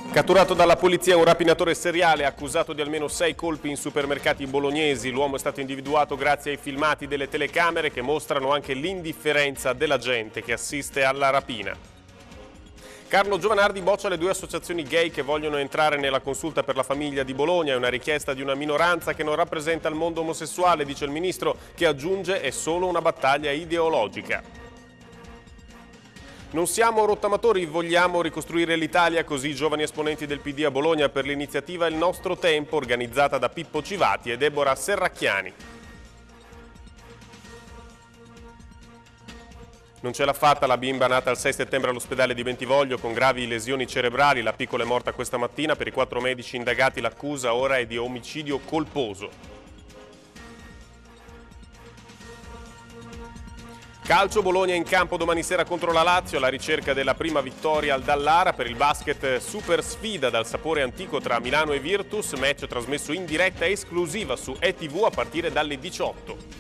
Catturato dalla polizia un rapinatore seriale accusato di almeno 6 colpi in supermercati bolognesi. L'uomo è stato individuato grazie ai filmati delle telecamere che mostrano anche l'indifferenza della gente che assiste alla rapina. Carlo Giovanardi boccia le 2 associazioni gay che vogliono entrare nella consulta per la famiglia di Bologna. È una richiesta di una minoranza che non rappresenta il mondo omosessuale, dice il ministro, che aggiunge è solo una battaglia ideologica. Non siamo rottamatori, vogliamo ricostruire l'Italia, così i giovani esponenti del PD a Bologna per l'iniziativa Il Nostro Tempo, organizzata da Pippo Civati e Deborah Serracchiani. Non ce l'ha fatta la bimba nata il 6 settembre all'ospedale di Bentivoglio con gravi lesioni cerebrali. La piccola è morta questa mattina. Per i 4 medici indagati l'accusa ora è di omicidio colposo. Calcio, Bologna in campo domani sera contro la Lazio, alla ricerca della prima vittoria al Dallara. Per il basket super sfida dal sapore antico tra Milano e Virtus, match trasmesso in diretta esclusiva su ETV a partire dalle 18.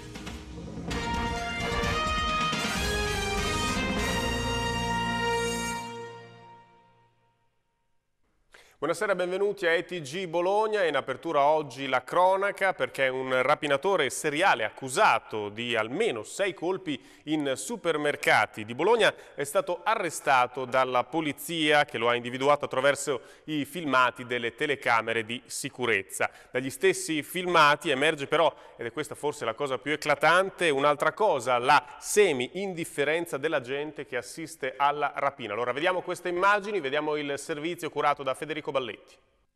Buonasera, benvenuti a ETG Bologna. In apertura oggi la cronaca perché un rapinatore seriale accusato di almeno 6 colpi in supermercati di Bologna è stato arrestato dalla polizia che lo ha individuato attraverso i filmati delle telecamere di sicurezza. Dagli stessi filmati emerge però, ed è questa forse la cosa più eclatante, un'altra cosa, la semi-indifferenza della gente che assiste alla rapina. Allora vediamo queste immagini, vediamo il servizio curato da Federico Balletti.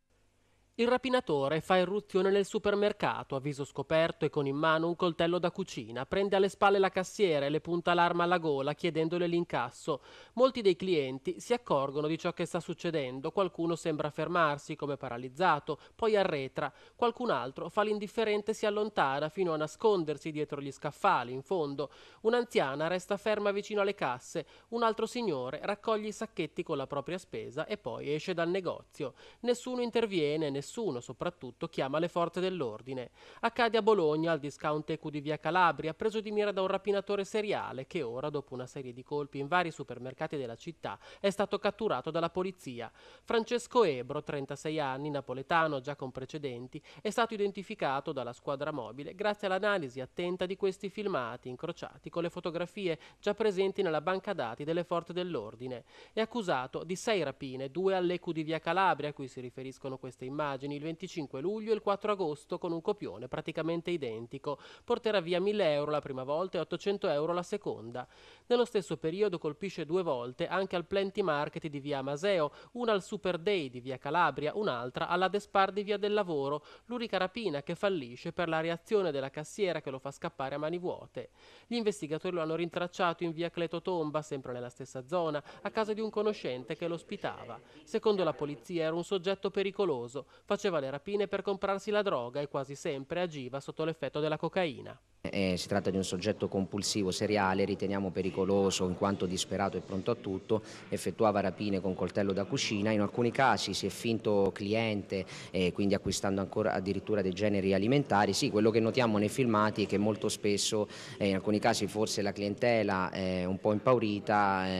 Il rapinatore fa irruzione nel supermercato, a viso scoperto e con in mano un coltello da cucina. Prende alle spalle la cassiera e le punta l'arma alla gola chiedendole l'incasso. Molti dei clienti si accorgono di ciò che sta succedendo. Qualcuno sembra fermarsi come paralizzato, poi arretra. Qualcun altro fa l'indifferente e si allontana fino a nascondersi dietro gli scaffali in fondo. Un'anziana resta ferma vicino alle casse. Un altro signore raccoglie i sacchetti con la propria spesa e poi esce dal negozio. Nessuno interviene, nessuno soprattutto chiama le forze dell'ordine. Accade a Bologna, al discount Ecu di via Calabria, preso di mira da un rapinatore seriale che ora, dopo una serie di colpi in vari supermercati della città, è stato catturato dalla polizia. Francesco Ebro, 36 anni, napoletano, già con precedenti, è stato identificato dalla squadra mobile grazie all'analisi attenta di questi filmati incrociati con le fotografie già presenti nella banca dati delle forze dell'ordine. È accusato di 6 rapine, 2 all'Ecu di via Calabria, a cui si riferiscono queste immagini, il 25 luglio e il 4 agosto con un copione praticamente identico. Porterà via 1.000 euro la prima volta e 800 euro la seconda. Nello stesso periodo colpisce 2 volte anche al Plenty Market di via Amaseo, una al Super Day di via Calabria, un'altra alla Despar di via del Lavoro, l'unica rapina che fallisce per la reazione della cassiera che lo fa scappare a mani vuote. Gli investigatori lo hanno rintracciato in via Cleto Tomba, sempre nella stessa zona, a casa di un conoscente che lo ospitava. Secondo la polizia era un soggetto pericoloso, faceva le rapine per comprarsi la droga e quasi sempre agiva sotto l'effetto della cocaina. Si tratta di un soggetto compulsivo seriale, riteniamo pericoloso in quanto disperato e pronto a tutto, effettuava rapine con coltello da cucina, in alcuni casi si è finto cliente, quindi acquistando ancora addirittura dei generi alimentari. Sì, quello che notiamo nei filmati è che molto spesso, in alcuni casi forse la clientela è un po' impaurita,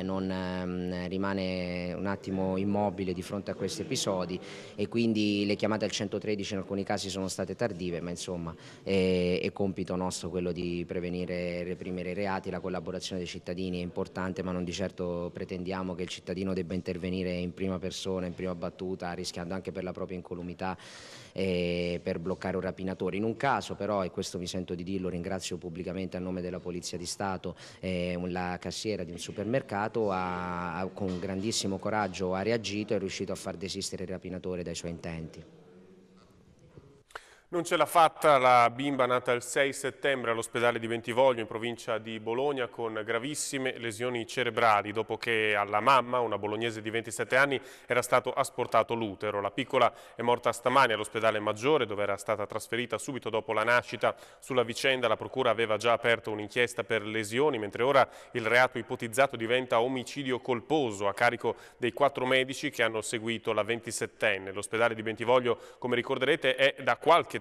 non rimane un attimo immobile di fronte a questi episodi e quindi le chiamate al 113 in alcuni casi sono state tardive, ma insomma è compito nostro quello di prevenire e reprimere i reati. La collaborazione dei cittadini è importante, ma non di certo pretendiamo che il cittadino debba intervenire in prima persona, in prima battuta, rischiando anche per la propria incolumità per bloccare un rapinatore. In un caso però, e questo mi sento di dirlo, ringrazio pubblicamente a nome della Polizia di Stato la cassiera di un supermercato, con grandissimo coraggio ha reagito e è riuscito a far desistere il rapinatore dai suoi intenti. Non ce l'ha fatta la bimba nata il 6 settembre all'ospedale di Bentivoglio in provincia di Bologna con gravissime lesioni cerebrali dopo che alla mamma, una bolognese di 27 anni, era stato asportato l'utero. La piccola è morta stamani all'ospedale Maggiore dove era stata trasferita subito dopo la nascita. Sulla vicenda la procura aveva già aperto un'inchiesta per lesioni, mentre ora il reato ipotizzato diventa omicidio colposo a carico dei 4 medici che hanno seguito la 27enne. L'ospedale di Bentivoglio, come ricorderete, è da qualche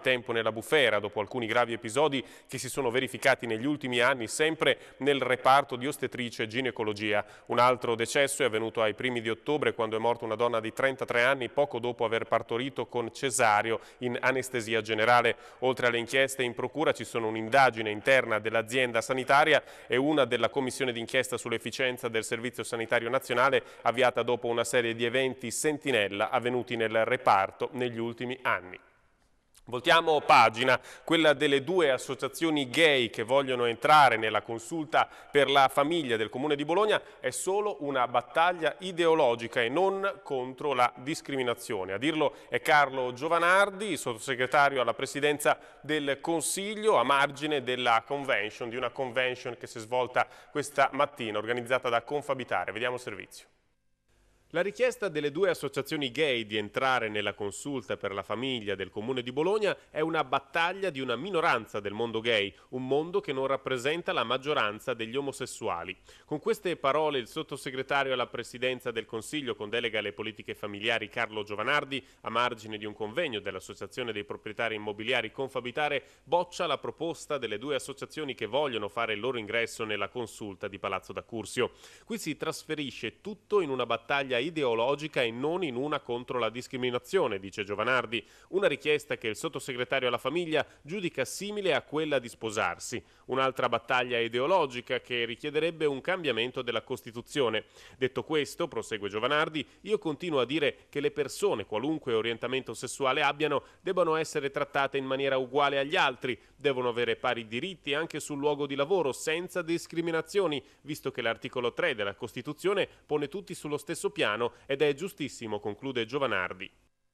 tempo nella bufera dopo alcuni gravi episodi che si sono verificati negli ultimi anni sempre nel reparto di ostetricia e ginecologia. Un altro decesso è avvenuto ai primi di ottobre quando è morta una donna di 33 anni poco dopo aver partorito con cesareo in anestesia generale. Oltre alle inchieste in procura ci sono un'indagine interna dell'azienda sanitaria e una della commissione d'inchiesta sull'efficienza del Servizio Sanitario Nazionale avviata dopo una serie di eventi sentinella avvenuti nel reparto negli ultimi anni. Voltiamo pagina, quella delle due associazioni gay che vogliono entrare nella consulta per la famiglia del Comune di Bologna è solo una battaglia ideologica e non contro la discriminazione. A dirlo è Carlo Giovanardi, sottosegretario alla Presidenza del Consiglio, a margine della convention, di una convention che si è svolta questa mattina, organizzata da Confabitare. Vediamo il servizio. La richiesta delle due associazioni gay di entrare nella consulta per la famiglia del Comune di Bologna è una battaglia di una minoranza del mondo gay, un mondo che non rappresenta la maggioranza degli omosessuali. Con queste parole il sottosegretario alla Presidenza del Consiglio con delega alle politiche familiari Carlo Giovanardi, a margine di un convegno dell'Associazione dei proprietari immobiliari Confabitare, boccia la proposta delle due associazioni che vogliono fare il loro ingresso nella consulta di Palazzo d'Accursio. Qui si trasferisce tutto in una battaglia ideologica e non in una contro la discriminazione, dice Giovanardi, una richiesta che il sottosegretario alla famiglia giudica simile a quella di sposarsi, un'altra battaglia ideologica che richiederebbe un cambiamento della Costituzione. Detto questo, prosegue Giovanardi, io continuo a dire che le persone, qualunque orientamento sessuale abbiano, debbano essere trattate in maniera uguale agli altri, devono avere pari diritti anche sul luogo di lavoro senza discriminazioni, visto che l'articolo 3 della Costituzione pone tutti sullo stesso piano ed è giustissimo, conclude Giovanardi.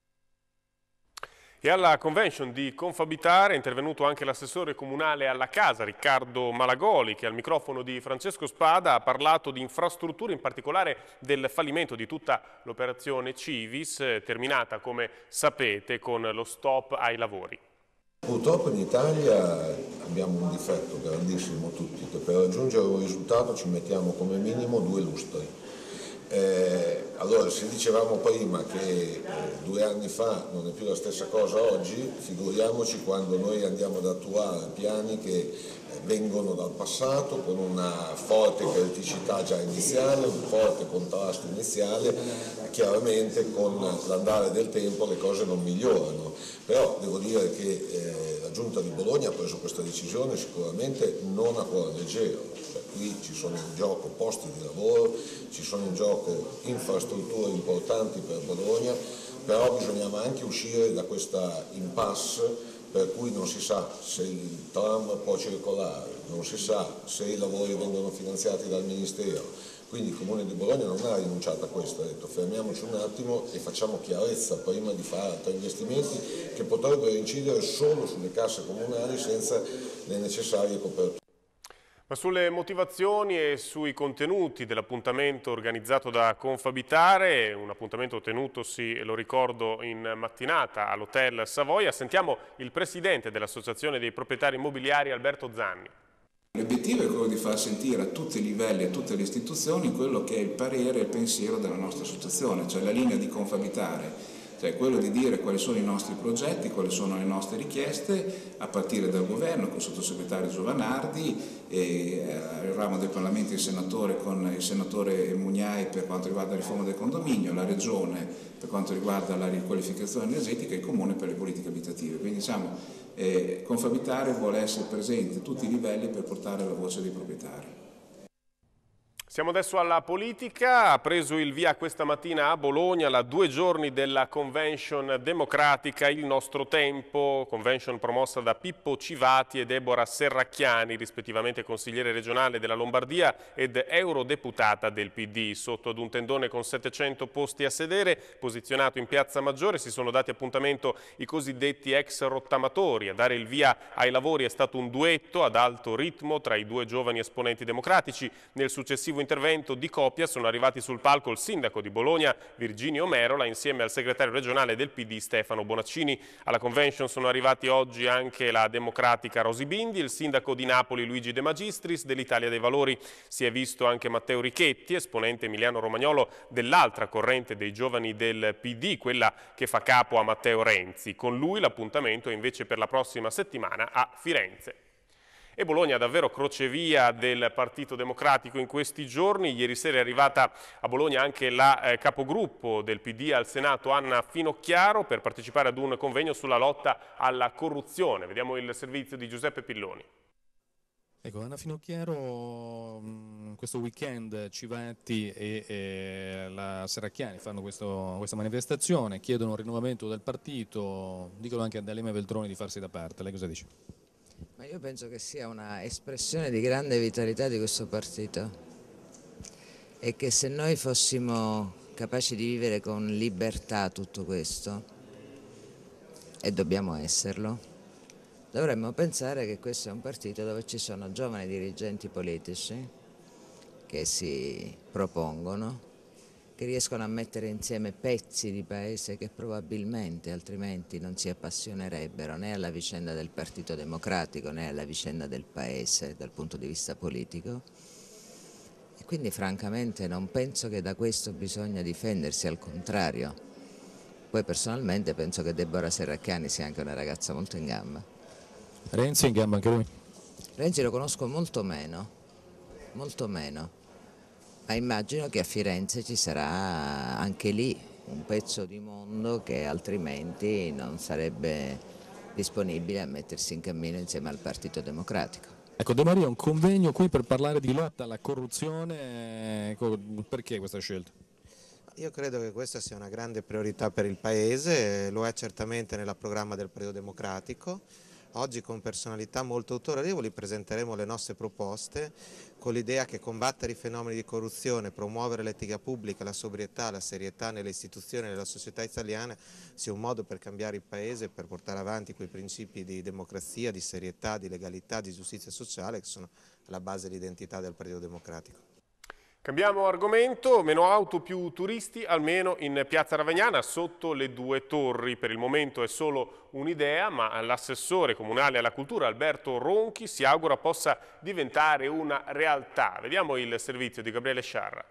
E alla convention di Confabitare è intervenuto anche l'assessore comunale alla casa Riccardo Malagoli, che al microfono di Francesco Spada ha parlato di infrastrutture, in particolare del fallimento di tutta l'operazione Civis, terminata come sapete con lo stop ai lavori. Purtroppo in Italia abbiamo un difetto grandissimo tutti, che per raggiungere un risultato ci mettiamo come minimo 2 lustri. Allora, se dicevamo prima che 2 anni fa non è più la stessa cosa oggi, figuriamoci quando noi andiamo ad attuare piani che vengono dal passato con una forte criticità già iniziale, un forte contrasto iniziale, chiaramente con l'andare del tempo le cose non migliorano, però devo dire che la Giunta di Bologna ha preso questa decisione sicuramente non a cuore leggero, cioè, qui ci sono in gioco posti di lavoro, ci sono in gioco infrastrutture importanti per Bologna, però bisognava anche uscire da questa impasse per cui non si sa se il tram può circolare, non si sa se i lavori vengono finanziati dal Ministero, quindi il Comune di Bologna non ha rinunciato a questo, ha detto fermiamoci un attimo e facciamo chiarezza prima di fare altri investimenti che potrebbero incidere solo sulle casse comunali senza le necessarie coperture. Ma sulle motivazioni e sui contenuti dell'appuntamento organizzato da Confabitare, un appuntamento tenutosi, lo ricordo, in mattinata all'Hotel Savoia, sentiamo il presidente dell'Associazione dei proprietari immobiliari Alberto Zanni. L'obiettivo è quello di far sentire a tutti i livelli e a tutte le istituzioni quello che è il parere e il pensiero della nostra associazione, cioè la linea di Confabitare. Cioè quello di dire quali sono i nostri progetti, quali sono le nostre richieste, a partire dal governo con il sottosegretario Giovanardi, il ramo del Parlamento, il senatore con il senatore Mugnai per quanto riguarda la riforma del condominio, la regione per quanto riguarda la riqualificazione energetica e il comune per le politiche abitative. Quindi diciamo, Confabitare vuole essere presente a tutti i livelli per portare la voce dei proprietari. Siamo adesso alla politica, ha preso il via questa mattina a Bologna la 2 giorni della convention democratica Il Nostro Tempo, convention promossa da Pippo Civati e Deborah Serracchiani, rispettivamente consigliere regionale della Lombardia ed eurodeputata del PD. Sotto ad un tendone con 700 posti a sedere, posizionato in Piazza Maggiore, si sono dati appuntamento i cosiddetti ex rottamatori. A dare il via ai lavori è stato un duetto ad alto ritmo tra i 2 giovani esponenti democratici. Nel successivo successivo intervento di coppia sono arrivati sul palco il sindaco di Bologna, Virginio Merola, insieme al segretario regionale del PD, Stefano Bonaccini. Alla convention sono arrivati oggi anche la democratica Rosy Bindi, il sindaco di Napoli Luigi De Magistris, dell'Italia dei Valori si è visto anche Matteo Richetti, esponente emiliano-romagnolo dell'altra corrente dei giovani del PD, quella che fa capo a Matteo Renzi. Con lui l'appuntamento è invece per la prossima settimana a Firenze. E Bologna davvero crocevia del Partito Democratico in questi giorni. Ieri sera è arrivata a Bologna anche la capogruppo del PD al Senato, Anna Finocchiaro, per partecipare ad un convegno sulla lotta alla corruzione. Vediamo il servizio di Giuseppe Pilloni. Ecco, Anna Finocchiaro, questo weekend Civetti e la Serracchiani fanno questa manifestazione, chiedono un rinnovamento del partito, dicono anche a D'Alema Veltroni di farsi da parte. Lei cosa dice? Ma io penso che sia una espressione di grande vitalità di questo partito e che se noi fossimo capaci di vivere con libertà tutto questo, e dobbiamo esserlo, dovremmo pensare che questo è un partito dove ci sono giovani dirigenti politici che si propongono, che riescono a mettere insieme pezzi di paese che probabilmente altrimenti non si appassionerebbero né alla vicenda del Partito Democratico né alla vicenda del paese dal punto di vista politico. E quindi francamente non penso che da questo bisogna difendersi, al contrario. Poi personalmente penso che Deborah Serracchiani sia anche una ragazza molto in gamba. Renzi in gamba anche lui? Renzi lo conosco molto meno, ma immagino che a Firenze ci sarà anche lì un pezzo di mondo che altrimenti non sarebbe disponibile a mettersi in cammino insieme al Partito Democratico. Ecco, De Maria, un convegno qui per parlare di lotta alla corruzione, perché questa scelta? Io credo che questa sia una grande priorità per il Paese, lo è certamente nel programma del Partito Democratico. Oggi con personalità molto autorevoli presenteremo le nostre proposte con l'idea che combattere i fenomeni di corruzione, promuovere l'etica pubblica, la sobrietà, la serietà nelle istituzioni e nella società italiana sia un modo per cambiare il Paese e per portare avanti quei principi di democrazia, di serietà, di legalità, di giustizia sociale che sono alla base dell'identità del Partito Democratico. Cambiamo argomento, meno auto, più turisti, almeno in Piazza Ravagnana, sotto le due torri. Per il momento è solo un'idea, ma l'assessore comunale alla cultura Alberto Ronchi si augura possa diventare una realtà. Vediamo il servizio di Gabriele Sciarra.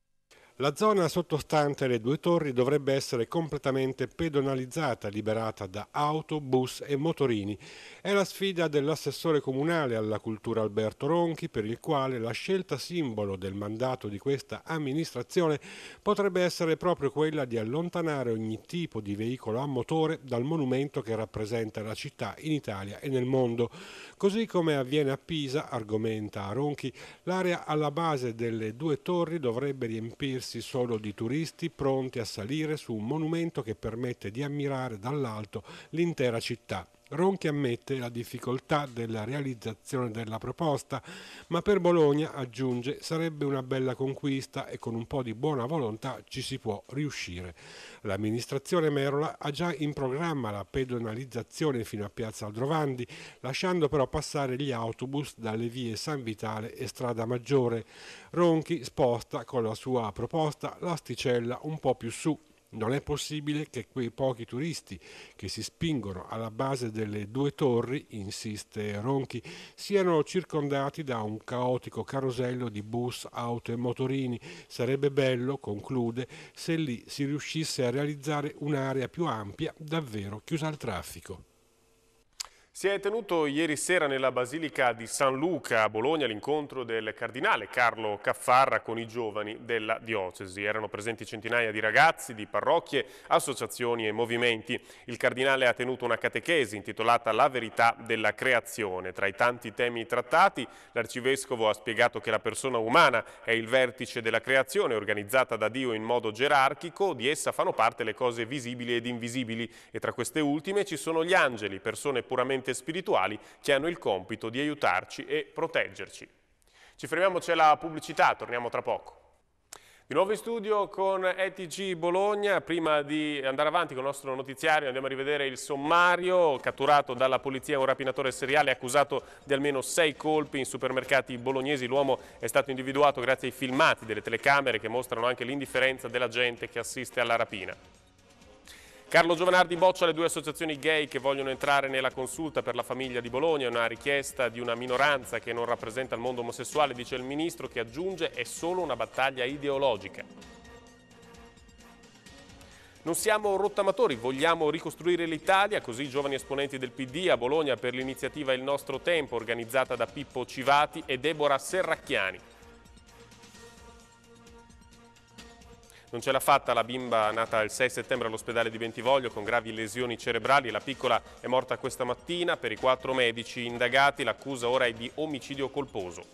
La zona sottostante le due torri dovrebbe essere completamente pedonalizzata, liberata da auto, bus e motorini. È la sfida dell'assessore comunale alla cultura Alberto Ronchi, per il quale la scelta simbolo del mandato di questa amministrazione potrebbe essere proprio quella di allontanare ogni tipo di veicolo a motore dal monumento che rappresenta la città in Italia e nel mondo. Così come avviene a Pisa, argomenta Ronchi, l'area alla base delle due torri dovrebbe riempirsi solo di turisti pronti a salire su un monumento che permette di ammirare dall'alto l'intera città. Ronchi ammette la difficoltà della realizzazione della proposta, ma per Bologna, aggiunge, sarebbe una bella conquista e con un po' di buona volontà ci si può riuscire. L'amministrazione Merola ha già in programma la pedonalizzazione fino a Piazza Aldrovandi, lasciando però passare gli autobus dalle vie San Vitale e Strada Maggiore. Ronchi sposta con la sua proposta l'asticella un po' più su. Non è possibile che quei pochi turisti che si spingono alla base delle due torri, insiste Ronchi, siano circondati da un caotico carosello di bus, auto e motorini. Sarebbe bello, conclude, se lì si riuscisse a realizzare un'area più ampia, davvero chiusa al traffico. Si è tenuto ieri sera nella Basilica di San Luca a Bologna l'incontro del cardinale Carlo Caffarra con i giovani della diocesi. Erano presenti centinaia di ragazzi, di parrocchie, associazioni e movimenti. Il cardinale ha tenuto una catechesi intitolata La verità della creazione. Tra i tanti temi trattati, l'arcivescovo ha spiegato che la persona umana è il vertice della creazione organizzata da Dio in modo gerarchico, di essa fanno parte le cose visibili ed invisibili e tra queste ultime ci sono gli angeli, persone puramente spirituali che hanno il compito di aiutarci e proteggerci. Ci fermiamo, c'è la pubblicità, torniamo tra poco. Di nuovo in studio con ETG Bologna. Prima di andare avanti con il nostro notiziario andiamo a rivedere il sommario. Catturato dalla polizia un rapinatore seriale accusato di almeno 6 colpi in supermercati bolognesi. L'uomo è stato individuato grazie ai filmati delle telecamere che mostrano anche l'indifferenza della gente che assiste alla rapina. Carlo Giovanardi boccia le 2 associazioni gay che vogliono entrare nella consulta per la famiglia di Bologna, una richiesta di una minoranza che non rappresenta il mondo omosessuale, dice il ministro, che aggiunge è solo una battaglia ideologica. Non siamo rottamatori, vogliamo ricostruire l'Italia, così i giovani esponenti del PD a Bologna per l'iniziativa Il Nostro Tempo, organizzata da Pippo Civati e Deborah Serracchiani. Non ce l'ha fatta la bimba nata il 6 settembre all'ospedale di Bentivoglio con gravi lesioni cerebrali. La piccola è morta questa mattina. Per i 4 medici indagati l'accusa ora è di omicidio colposo.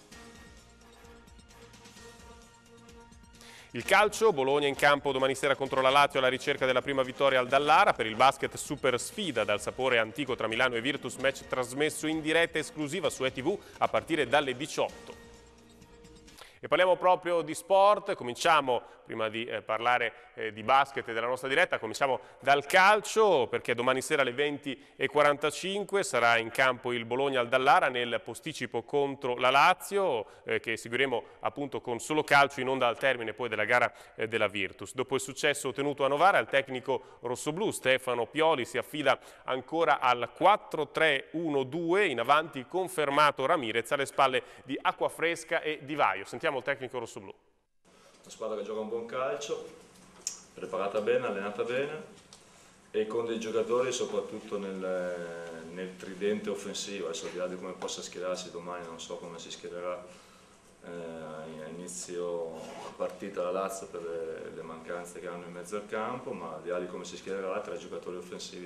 Il calcio, Bologna in campo domani sera contro la Lazio alla ricerca della prima vittoria al Dallara. Per il basket super sfida dal sapore antico tra Milano e Virtus, match trasmesso in diretta esclusiva su ETV a partire dalle 18. E parliamo proprio di sport, cominciamo, prima di parlare di basket e della nostra diretta, cominciamo dal calcio, perché domani sera alle 20:45 sarà in campo il Bologna al Dallara nel posticipo contro la Lazio, che seguiremo appunto con solo calcio in onda al termine poi della gara della Virtus. Dopo il successo ottenuto a Novara, il tecnico rossoblù Stefano Pioli si affida ancora al 4-3-1-2, in avanti confermato Ramirez alle spalle di Acquafresca e Di Vaio. Sentiamo il tecnico rossoblù. Una squadra che gioca un buon calcio, preparata bene, allenata bene e con dei giocatori soprattutto nel tridente offensivo. Adesso al di là di come possa schierarsi domani, non so come si schiererà a inizio partita la Lazio per le mancanze che hanno in mezzo al campo, ma al di là di come si schiererà, 3 giocatori offensivi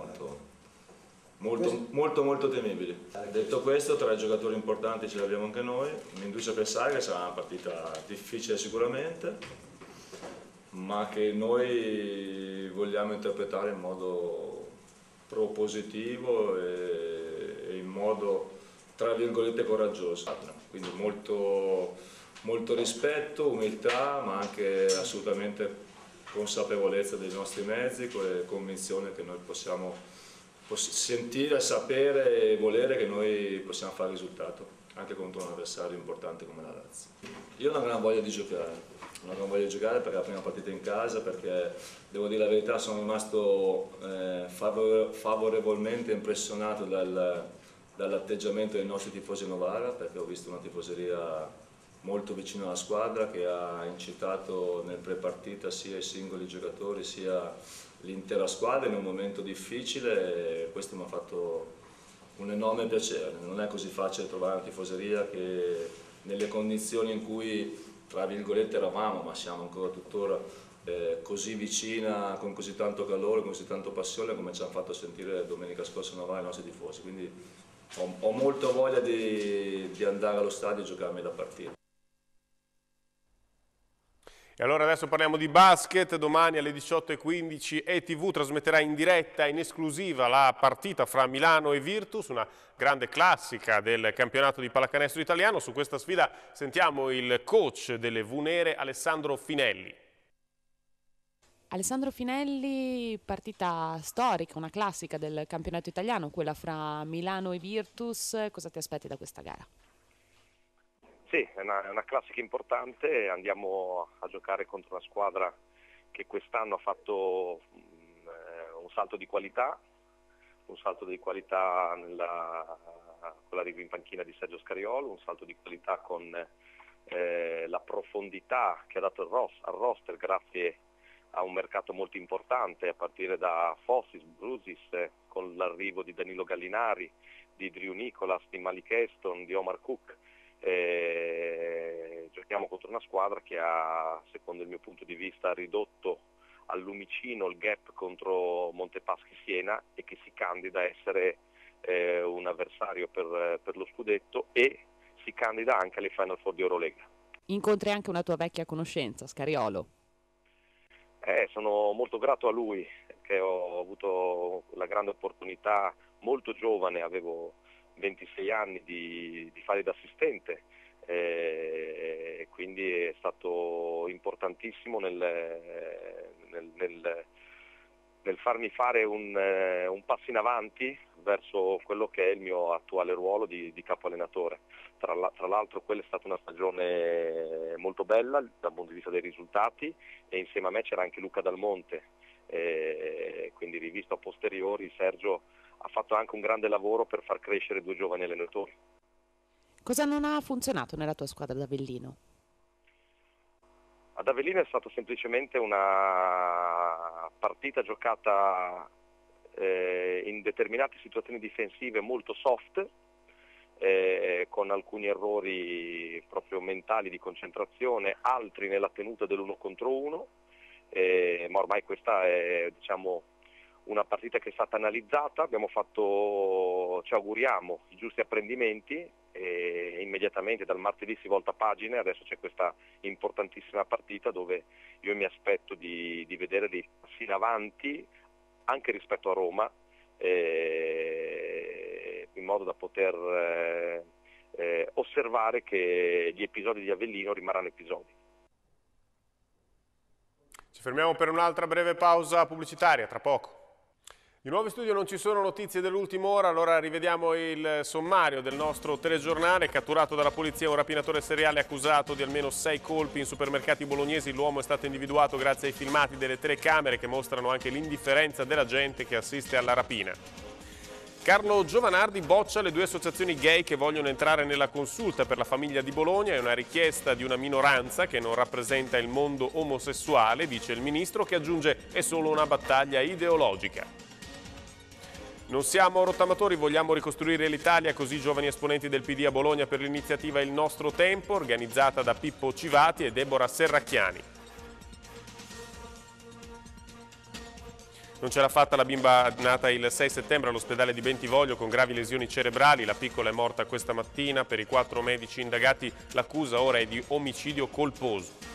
molto temibili. Detto questo, 3 giocatori importanti ce li abbiamo anche noi. Mi induce a pensare che sarà una partita difficile sicuramente, ma che noi vogliamo interpretare in modo propositivo e in modo, tra virgolette, coraggioso. Quindi molto rispetto, umiltà, ma anche assolutamente consapevolezza dei nostri mezzi, con convinzione che noi possiamo sentire, sapere e volere che noi possiamo fare risultato anche contro un avversario importante come la Lazio. Io ho una gran voglia di giocare, perché è la prima partita in casa, perché devo dire la verità, sono rimasto favorevolmente impressionato dall'atteggiamento dei nostri tifosi a Novara, perché ho visto una tifoseria molto vicina alla squadra che ha incitato nel pre-partita sia i singoli giocatori sia l'intera squadra in un momento difficile, e questo mi ha fatto un enorme piacere. Non è così facile trovare una tifoseria che nelle condizioni in cui tra virgolette eravamo, ma siamo ancora tuttora così vicina, con così tanto calore, con così tanta passione come ci hanno fatto sentire domenica scorsa a Novara i nostri tifosi. Quindi ho molta voglia di andare allo stadio e giocarmi la partita. E allora adesso parliamo di basket. Domani alle 18:15 ETV trasmetterà in diretta, in esclusiva, la partita fra Milano e Virtus, una grande classica del campionato di pallacanestro italiano. Su questa sfida sentiamo il coach delle Vunere, Alessandro Finelli. Alessandro Finelli, partita storica, una classica del campionato italiano, quella fra Milano e Virtus. Cosa ti aspetti da questa gara? Sì, è una classica importante, andiamo a giocare contro una squadra che quest'anno ha fatto un salto di qualità con l'arrivo in panchina di Sergio Scariolo, un salto di qualità con la profondità che ha dato al roster grazie a un mercato molto importante a partire da Fossis, Brusis, con l'arrivo di Danilo Gallinari, di Drew Nicholas, di Malik Eston, di Omar Cook. Giochiamo contro una squadra che ha, secondo il mio punto di vista, ridotto al lumicino il gap contro Montepaschi Siena e che si candida a essere un avversario per lo scudetto e si candida anche alle Final Four di Eurolega. Incontri anche una tua vecchia conoscenza, Scariolo. Sono molto grato a lui, che ho avuto la grande opportunità, molto giovane, avevo 26 anni, di fare da assistente quindi è stato importantissimo nel farmi fare un passo in avanti verso quello che è il mio attuale ruolo di capo allenatore. Tra l'altro quella è stata una stagione molto bella dal punto di vista dei risultati, e insieme a me c'era anche Luca Dal Monte, quindi rivisto a posteriori Sergio ha fatto anche un grande lavoro per far crescere due giovani allenatori. Cosa non ha funzionato nella tua squadra ad Avellino? Ad Avellino è stata semplicemente una partita giocata in determinate situazioni difensive molto soft, con alcuni errori proprio mentali di concentrazione, altri nella tenuta dell'1 contro 1, ma ormai questa è, diciamo, una partita che è stata analizzata, ci auguriamo i giusti apprendimenti, e immediatamente dal martedì si volta pagina. Adesso c'è questa importantissima partita dove io mi aspetto di vedere dei passi in avanti anche rispetto a Roma, in modo da poter osservare che gli episodi di Avellino rimarranno episodi. Ci fermiamo per un'altra breve pausa pubblicitaria, tra poco. Di nuovo in studio non ci sono notizie dell'ultima ora, allora rivediamo il sommario del nostro telegiornale. Catturato dalla polizia un rapinatore seriale accusato di almeno 6 colpi in supermercati bolognesi. L'uomo è stato individuato grazie ai filmati delle telecamere che mostrano anche l'indifferenza della gente che assiste alla rapina. Carlo Giovanardi boccia le 2 associazioni gay che vogliono entrare nella consulta per la famiglia di Bologna. È una richiesta di una minoranza che non rappresenta il mondo omosessuale, dice il ministro, che aggiunge è solo una battaglia ideologica. Non siamo rottamatori, vogliamo ricostruire l'Italia, così i giovani esponenti del PD a Bologna per l'iniziativa Il Nostro Tempo, organizzata da Pippo Civati e Deborah Serracchiani. Non ce l'ha fatta la bimba nata il 6 settembre all'ospedale di Bentivoglio con gravi lesioni cerebrali. La piccola è morta questa mattina. Per i 4 medici indagati l'accusa ora è di omicidio colposo.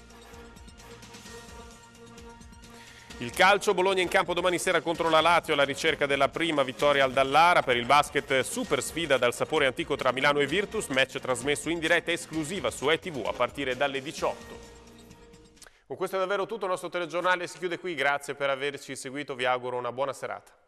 Il calcio, Bologna in campo domani sera contro la Lazio alla ricerca della prima vittoria al Dallara. Per il basket, super sfida dal sapore antico tra Milano e Virtus, match trasmesso in diretta esclusiva su ETV a partire dalle 18. Con questo è davvero tutto, il nostro telegiornale si chiude qui, grazie per averci seguito, vi auguro una buona serata.